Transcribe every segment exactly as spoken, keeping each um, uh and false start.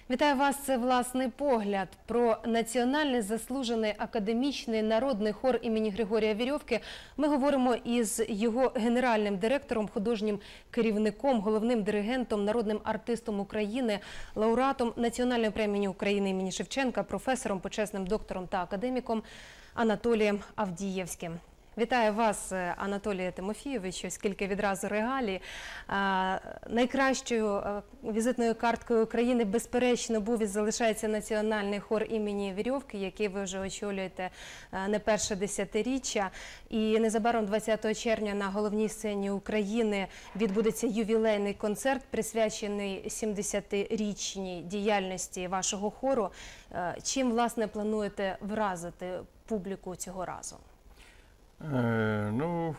Вітаю вас, це «Власний погляд». Про національний заслужений академічний народний хор імені Григорія Верьовки ми говоримо із його генеральним директором, художнім керівником, головним диригентом, народним артистом України, лауреатом Національної премії України імені Шевченка, професором, почесним доктором та академіком Анатолієм Авдієвським. Вітаю вас, Анатолію Тимофійовичу, скільки відразу регалій. Найкращою візитною карткою України, безперечно, був і залишається Національний хор імені Верьовки, який ви вже очолюєте не перше десятиріччя. І незабаром двадцятого червня на головній сцені України відбудеться ювілейний концерт, присвячений сімдесятирічній діяльності вашого хору. Чим, власне, плануєте вразити публіку цього разу? Е, ну,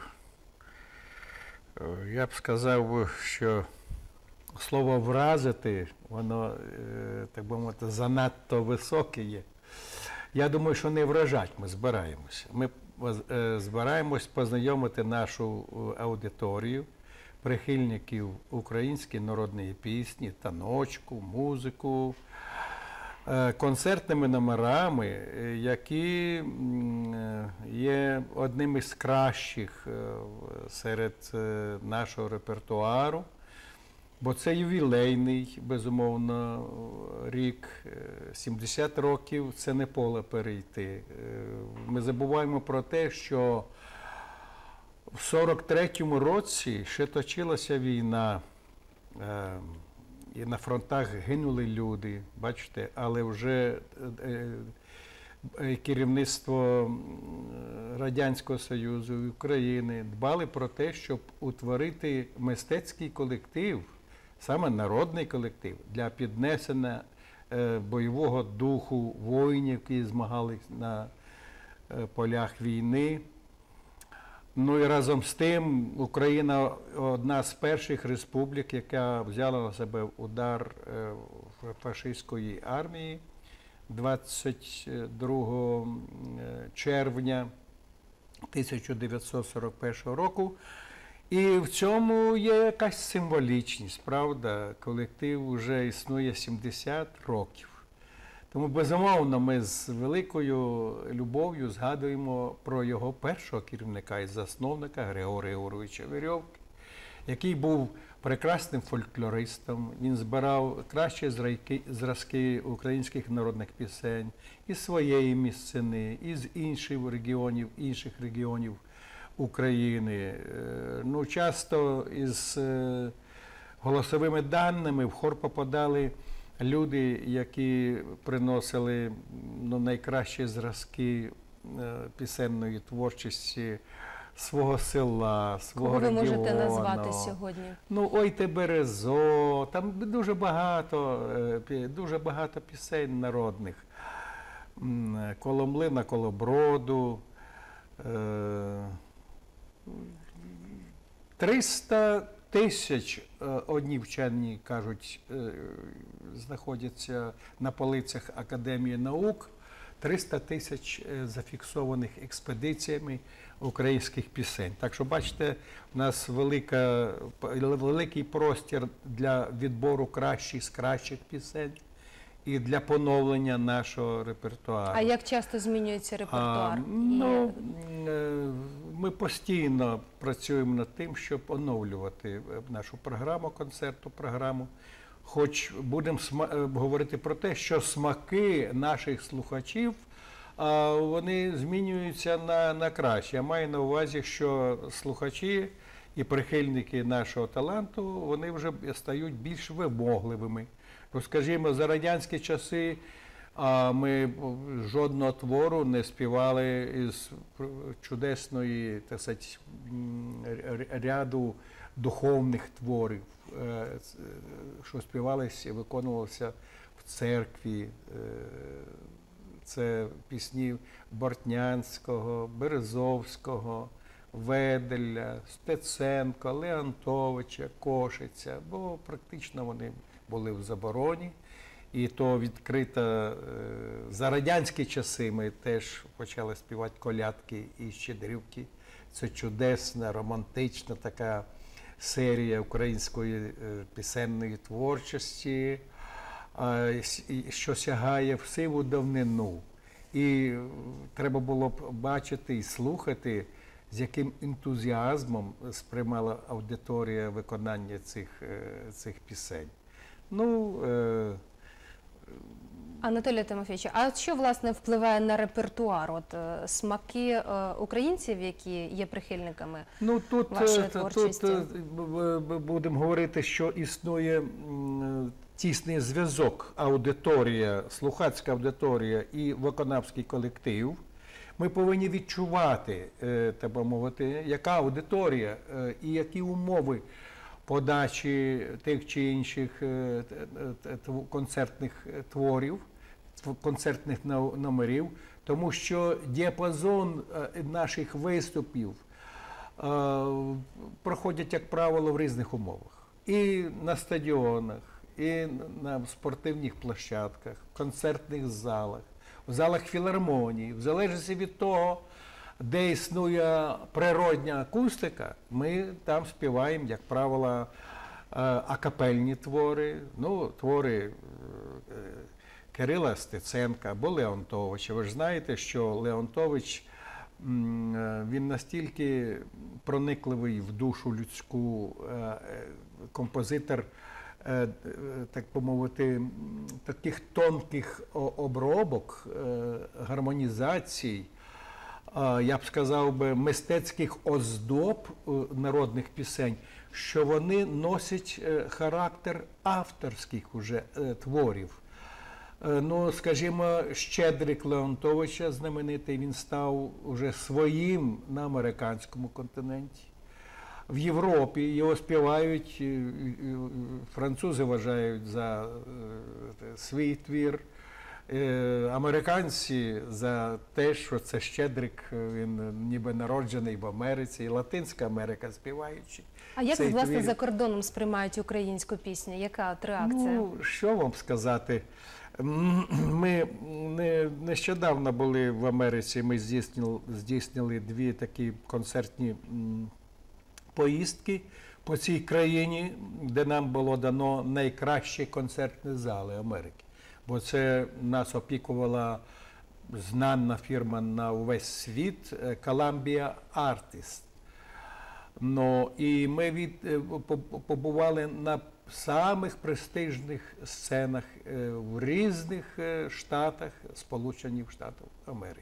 я б сказав, що слово «вразити», воно, так би мовити, занадто високе є. Я думаю, що не вражать ми збираємося. Ми збираємось познайомити нашу аудиторію, прихильників української народної пісні, таночку, музику, концертними номерами, які є одним із кращих серед нашого репертуару, бо це ювілейний, безумовно, рік, сімдесят років – це не поле перейти. Ми забуваємо про те, що в сорок третьому році ще точилася війна, і на фронтах гинули люди, бачите, але вже керівництво Радянського Союзу і України дбали про те, щоб утворити мистецький колектив, саме народний колектив, для піднесення бойового духу воїнів, які змагались на полях війни. Ну і разом з тим Україна одна з перших республік, яка взяла на себе удар фашистської армії двадцять другого червня тисяча дев'ятсот сорок першого року. І в цьому є якась символічність, правда? Колектив вже існує сімдесят років. Тому, безумовно, ми з великою любов'ю згадуємо про його першого керівника і засновника Григорія Григоровича Верьовки, який був прекрасним фольклористом. Він збирав кращі зразки українських народних пісень із своєї місцини, із інших регіонів, інших регіонів України. Ну, часто із голосовими даними в хор попадали люди, які приносили ну, найкращі зразки пісенної творчості свого села, свого Кого ви регіону. можете назвати сьогодні? Ну, «Ой ти березо», там дуже багато, дуже багато пісень народних. «Коло млина, коло броду», триста тисяч, одні вчені кажуть, знаходяться на полицях Академії наук, триста тисяч зафіксованих експедиціями українських пісень. Так що, бачите, у нас велика, великий простір для відбору кращих з кращих пісень і для поновлення нашого репертуару. А як часто змінюється репертуар? А, ну, ми постійно працюємо над тим, щоб оновлювати нашу програму, концертну програму. Хоч будемо говорити про те, що смаки наших слухачів, вони змінюються на, на краще. Я маю на увазі, що слухачі і прихильники нашого таланту, вони вже стають більш вимогливими. Ну, скажімо, за радянські часи а ми жодного твору не співали із чудесної, так сказати, ряду духовних творів, що співалися і виконувалися в церкві. Це пісні Бортнянського, Березовського, Веделя, Стеценко, Леонтовича, Кошиця, бо практично вони були в забороні. І то відкрито, за радянські часи ми теж почали співати колядки і щедрівки. Це чудесна, романтична така серія української пісенної творчості. а, с- і що сягає в сиву давнину. І е, треба було б бачити і слухати, з яким ентузіазмом сприймала аудиторія виконання цих, е, цих пісень. Ну, е, Анатолій Тимофійович, а от що, власне, впливає на репертуар? От е, смаки е, українців, які є прихильниками? Ну тут, Вашої е, тут творчості. е, б- б- будемо говорити, що існує м, тісний зв'язок аудиторія, слухацька аудиторія і виконавський колектив. Ми повинні відчувати, е, так би мовити, яка аудиторія е, і які умови подачі тих чи інших е, т- т- тв- концертних творів, тв- концертних но- номерів, тому що діапазон е, наших виступів е, проходять, як правило, в різних умовах. І на стадіонах, і на спортивних площадках, в концертних залах, в залах філармонії, в залежності від того, де існує природня акустика, ми там співаємо, як правило, е, акапельні твори, ну, твори е, Кирила Стеценка або Леонтовича. Ви ж знаєте, що Леонтович, м, е, він настільки проникливий в душу людську е, е, композитор, е, е, так би мовити, м, таких тонких о- обробок, е, гармонізацій, а, я б сказав би, мистецьких оздоб е, народних пісень, що вони носять е, характер авторських уже е, творів. Е, Ну, скажімо, Щедрик Леонтовича знаменитий, він став уже своїм на американському континенті. В Європі його співають, е, е, французи вважають за е, свій твір. Е, Американці за те, що це Щедрик, він ніби народжений в Америці, і Латинська Америка співаючи. А як, цей власне, твір. за кордоном сприймають українську пісню? Яка от реакція? Ну, що вам сказати? М, Ми не, нещодавно були в Америці, ми здійснили, здійснили дві такі концертні м, поїздки по цій країні, де нам було дано найкращі концертні зали Америки. Бо це нас опікувала знана фірма на увесь світ е, Columbia Artists. Ну, і ми від, е, по- по- побували на самих престижних сценах е, в різних е, штатах Сполучених Штатів Америки.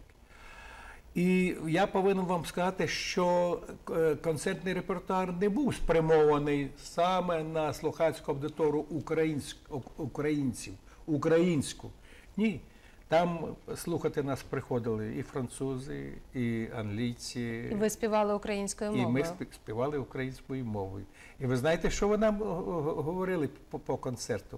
І я повинен вам сказати, що е, концертний репертуар не був спрямований саме на слухацьку аудиторію українськ- українців, українську. Ні. Там слухати нас приходили і французи, і англійці. І ви співали українською І мовою? ми спі- співали українською мовою. І ви знаєте, що ви нам г- г- говорили по, по концерту?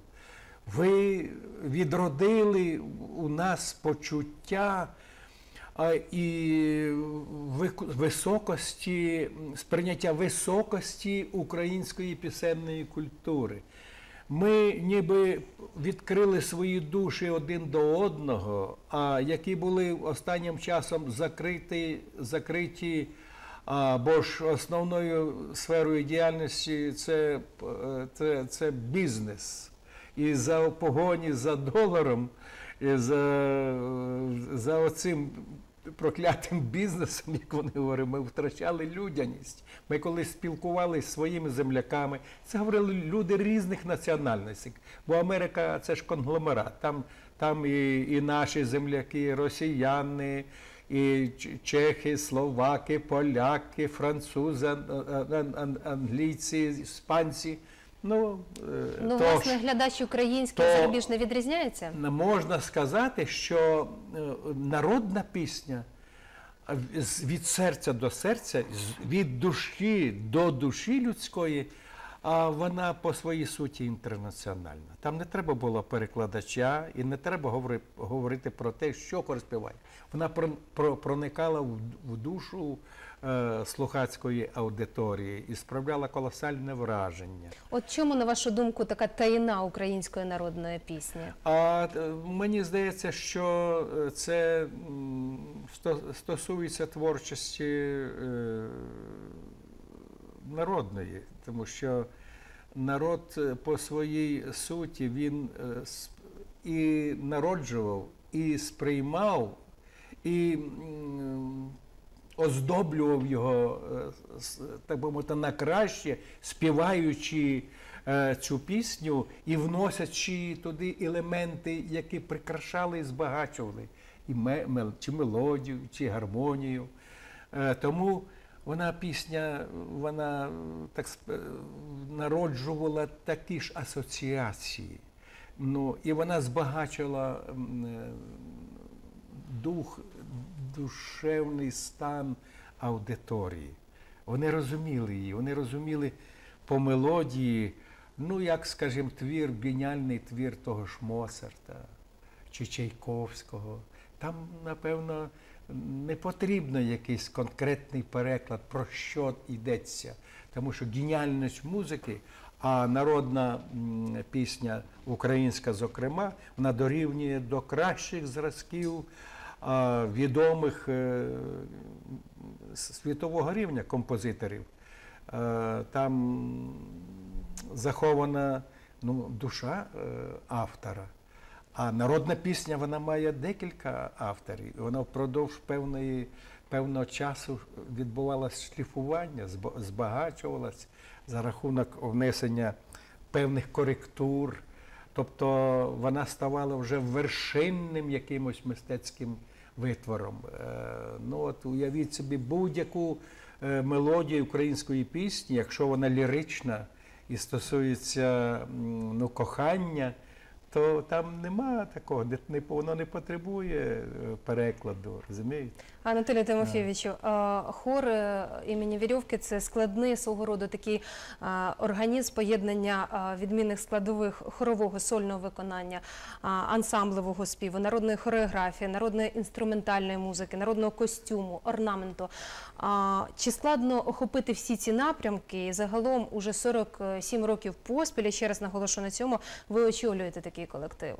Ви відродили у нас почуття а, і вик- високості, сприйняття високості української пісенної культури. Ми ніби відкрили свої душі один до одного, а які були останнім часом закриті, закриті а, бо ж основною сферою діяльності це, е, це, це бізнес. І за погоні за доларом, і за, за оцим проклятим бізнесом, як вони говорять, ми втрачали людяність. Ми коли спілкувалися зі своїми земляками, це говорили люди різних національностей. Бо Америка – це ж конгломерат. Там, там і, і наші земляки, і росіяни, і ч- чехи, словаки, поляки, французи, ан- ан- ан- англійці, іспанці. Ну, е, Ну, тож, власне, глядач український то- зарубіжний відрізняється? можна сказати, що е, народна пісня а, в- з- від серця до серця, з- від душі до душі людської, а вона по своїй суті інтернаціональна. Там не треба було перекладача і не треба говори- говорити про те, що хор співає. Вона про- про- проникала в, в душу е, слухацької аудиторії і справляла колосальне враження. От чому, на вашу думку, така таїна української народної пісні? А е, мені здається, що е, це м, сто- стосується творчості е, народної, тому що народ е, по своїй суті він е, с- і народжував, і сприймав, і м, оздоблював його, е, с- так би мовити, на краще, співаючи е, цю пісню і вносячи туди елементи, які прикрашали і збагачували і ме- мел- чи мелодію, чи гармонію. Е, Тому вона пісня, вона так сп- народжувала такі ж асоціації. Ну, і вона збагачила м, е, дух, душевний стан аудиторії. Вони розуміли її, вони розуміли по мелодії, ну, як, скажімо, твір, геніальний твір того ж Моцарта чи Чайковського. Там, напевно, не потрібно якийсь конкретний переклад, про що йдеться. Тому що геніальність музики, а народна м, пісня, українська, зокрема, вона дорівнює до кращих зразків а, відомих е, світового рівня композиторів. Е, Там захована, ну, душа е, автора. А народна пісня, вона має декілька авторів. Вона впродовж певної, певного часу відбувалося шліфування, зб- збагачувалась за рахунок внесення певних коректур. Тобто вона ставала вже вершинним якимось мистецьким витвором. Е, Ну, от уявіть собі будь-яку е, мелодію української пісні, якщо вона лірична і стосується м, ну, кохання, то там нема такого, не- не- воно не потребує е, перекладу, розумієте? Анатолію Тимофійовичу, е, хор е, імені Вірьовки – це складний свого роду такий е, організм поєднання е, відмінних складових хорового сольного виконання, е, ансамблевого співу, народної хореографії, народної інструментальної музики, народного костюму, орнаменту. А, Чи складно охопити всі ці напрямки? І загалом уже сорок сім років поспіль, і ще раз наголошу на цьому, ви очолюєте такий колектив.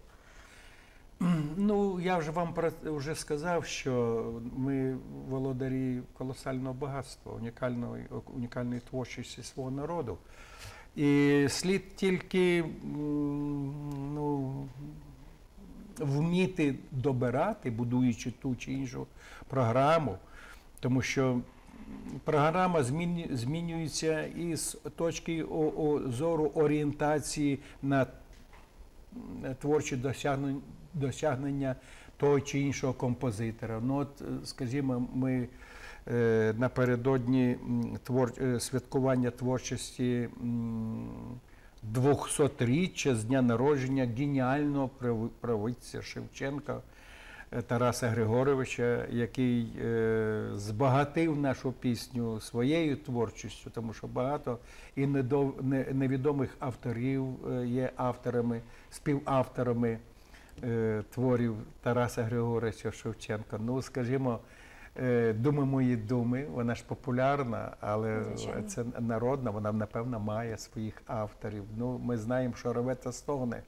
Ну, я вже вам про вже сказав, що ми володарі колосального багатства, унікальної, унікальної творчості свого народу. І слід тільки м, ну, вміти добирати, будуючи ту чи іншу програму, тому що програма зміню- змінюється із точки о- о- зору орієнтації на творчі досягнення, досягнення того чи іншого композитора. Ну, от, е, скажімо, ми е, напередодні м, твор, е, святкування творчості м, двохсотріччя з дня народження геніального прави- правиця Шевченка е, Тараса Григоровича, який е, збагатив нашу пісню своєю творчістю, тому що багато і недов- не- невідомих авторів е, є авторами, співавторами е, творів Тараса Григоровича Шевченка. Ну, скажімо, е, «Думи мої думи», вона ж популярна, але Звичайно. це народна, вона, напевно, має своїх авторів. Ну, ми знаємо, що «Реве та стогне».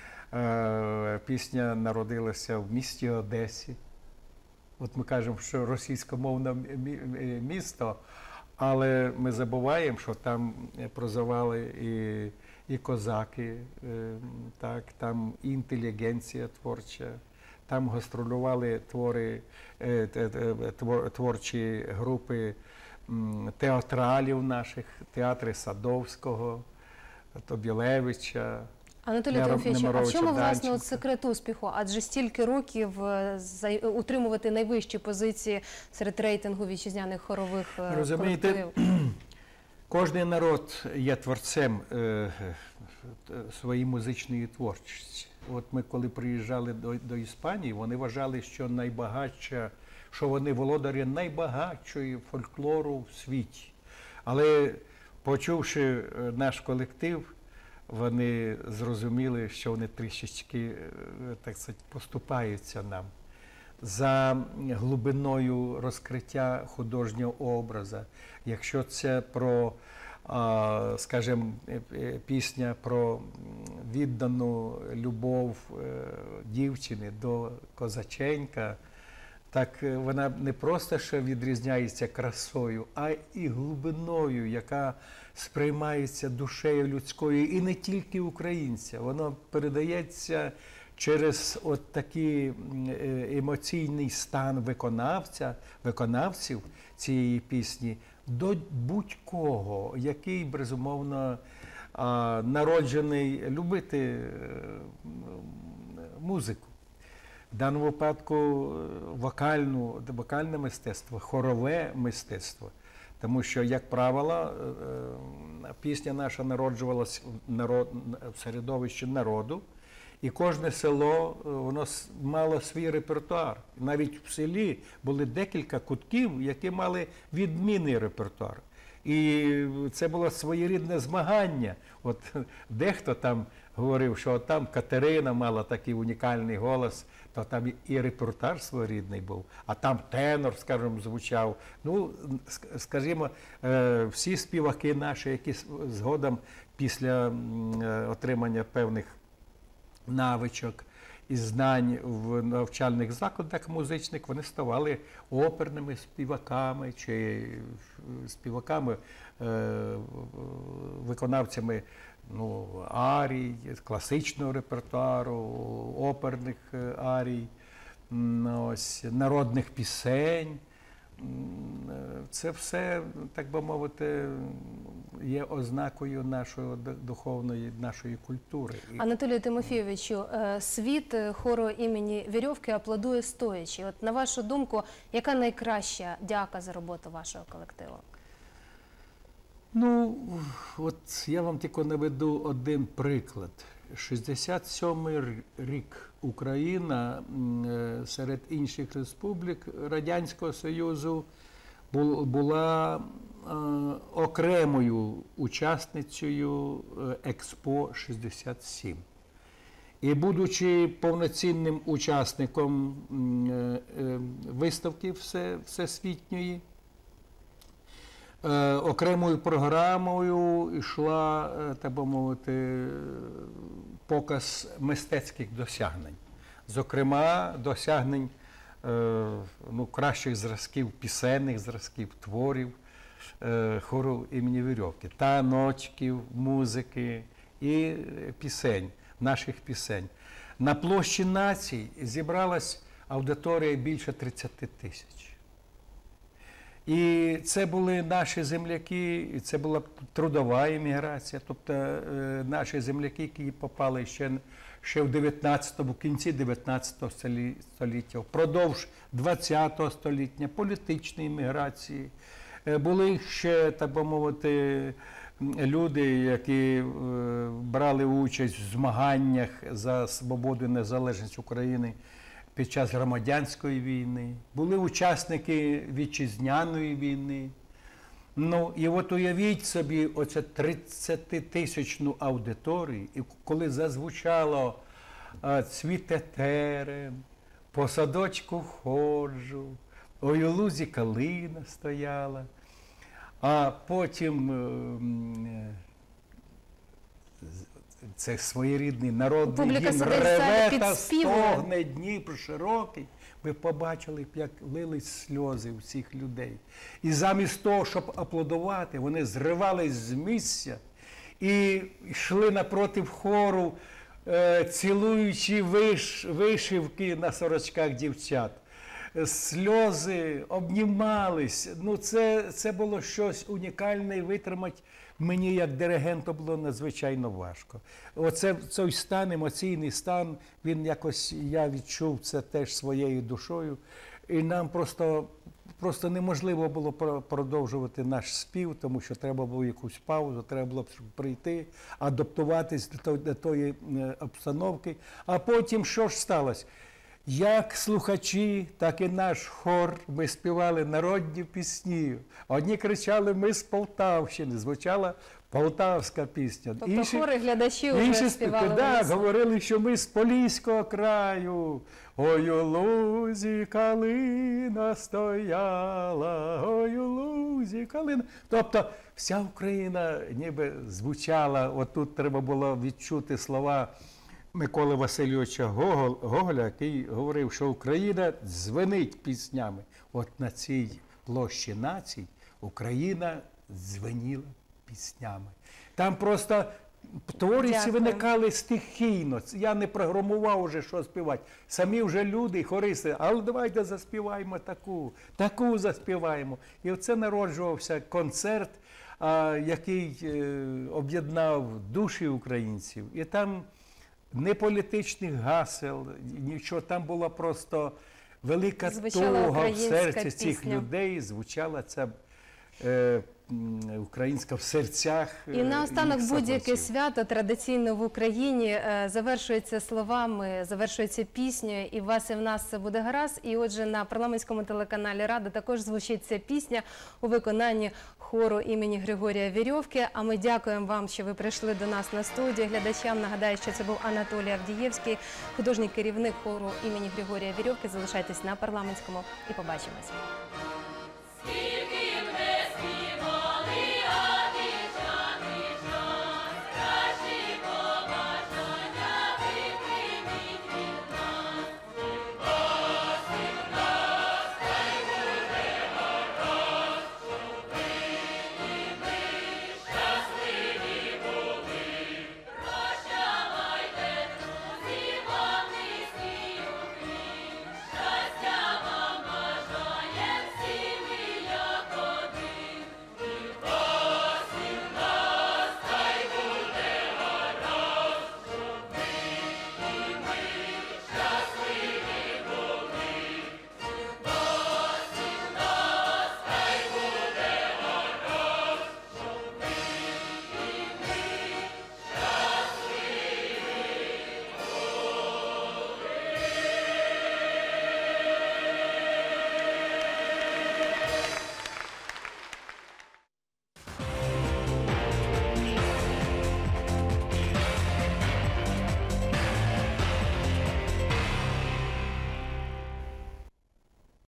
Е, Пісня народилася в місті Одесі. От ми кажемо, що російськомовне мі- мі- місто, але ми забуваємо, що там прозивали і, і козаки, е, так, там і інтелігенція творча, там гастролювали твори, е, те- те- твор- творчі групи м, театралів наших, театри Садовського, Тобілевича. Анатолій Нера- Тимофійович, а в Немировича, чому, власне, Данченка. от секрет успіху? Адже стільки років е, зай- утримувати найвищі позиції серед рейтингу вітчизняних хорових е, Розумієте, колективів. Кожний народ є творцем е, е, своєї музичної творчості. От ми, коли приїжджали до, до Іспанії, вони вважали, що найбагатша, що вони володарі найбагатшої фольклору в світі. Але почувши е, наш колектив, вони зрозуміли, що вони трішечки, е, так сказати, поступаються нам за глибиною розкриття художнього образу. Якщо це про, а, скажімо, е, е, пісня про м, віддану любов е, дівчини до козаченька, так е, вона не просто ще відрізняється красою, а і глибиною, яка сприймається душею людською, і не тільки українця. Воно передається через от такий емоційний стан виконавця, виконавців цієї пісні до будь-кого, який, безумовно, народжений любити музику. В даному випадку вокальну, вокальне мистецтво, хорове мистецтво. Тому що, як правило, пісня наша народжувалась в, народ, в середовищі народу, і кожне село воно мало свій репертуар. Навіть в селі були декілька кутків, які мали відмінний репертуар. І це було своєрідне змагання. От дехто там говорив, що от там Катерина мала такий унікальний голос, то там і репертуар своєрідний був, а там тенор, скажімо, звучав. Ну, скажімо, всі співаки наші, які згодом після отримання певних навичок і знань в навчальних закладах музичних, вони ставали оперними співаками чи співаками, виконавцями ну, арій, класичного репертуару, оперних арій, ось, народних пісень. Це все, так би мовити, є ознакою нашої духовної, нашої культури. Анатолію Тимофійовичу, світ хору імені Вірьовки аплодує стоячи. От на вашу думку, яка найкраща дяка за роботу вашого колективу? Ну, от я вам тільки наведу один приклад. шістдесят сьомий рік Україна серед інших республік Радянського Союзу була окремою учасницею Експо шістдесят сім. І будучи повноцінним учасником виставки всесвітньої, окремою програмою йшла, так би мовити, показ мистецьких досягнень. Зокрема, досягнень ну, кращих зразків, пісенних зразків, творів хору імені Вірьовки, таночків, музики і пісень, наших пісень. На площі націй зібралась аудиторія більше тридцяти тисяч. І це були наші земляки, і це була трудова еміграція, тобто е, наші земляки, які попали ще, ще в дев'ятнадцятому, в кінці дев'ятнадцятого століття, впродовж двадцятого століття, політичної еміграції. Е, були ще, так би мовити, люди, які е, брали участь в змаганнях за свободу і незалежність України під час громадянської війни, були учасники вітчизняної війни. Ну, і от уявіть собі оце тридцятитисячну аудиторію, і коли зазвучало «Цвіте терен», «По садочку ходжу», «Ой, у лузі калина стояла», а потім це своєрідний народний гімн «Реве та стогне Дніпр широкий». Ви побачили, як лились сльози у всіх людей. І замість того, щоб аплодувати, вони зривались з місця і йшли напротив хору, цілуючи виш, вишивки на сорочках дівчат. Сльози обнімались. Ну, це, це було щось унікальне, і витримати мені, як диригенту, було надзвичайно важко. Оце цей стан, емоційний стан, він якось, я відчув це теж своєю душою. І нам просто, просто неможливо було продовжувати наш спів, тому що треба було якусь паузу, треба було прийти, адаптуватись до тої обстановки. А потім що ж сталося? Як слухачі, так і наш хор, ми співали народні пісні. Одні кричали «Ми з Полтавщини», звучала полтавська пісня. Тобто інші, хори глядачі вже співали. Так, говорили, що ми з Поліського краю. Ой, у лузі калина стояла, ой, у лузі калина. Тобто вся Україна ніби звучала, отут треба було відчути слова Миколи Васильовича Гоголя, який говорив, що Україна дзвенить піснями. От на цій площі націй Україна дзвеніла піснями. Там просто Творці Дякую. виникали стихійно. Я не програмував уже, що співати. Самі вже люди, хористи, але давайте заспіваємо таку, таку заспіваємо. І оце народжувався концерт, а, який е, об'єднав душі українців. І там не політичних гасел, нічого, там була просто велика Звучала туга в українська серці цих пісня. людей, звучала ця е, м, українська в серцях. І е, наостанок їх будь-яке садовців. свято традиційно в Україні е, завершується словами, завершується піснею, і в вас, і в нас все буде гаразд. І отже, на парламентському телеканалі «Рада» також звучить ця пісня у виконанні хору імені Григорія Вірьовки. А ми дякуємо вам, що ви прийшли до нас на студію. Глядачам нагадаю, що це був Анатолій Авдієвський, художній керівник хору імені Григорія Вірьовки. Залишайтесь на парламентському і побачимось.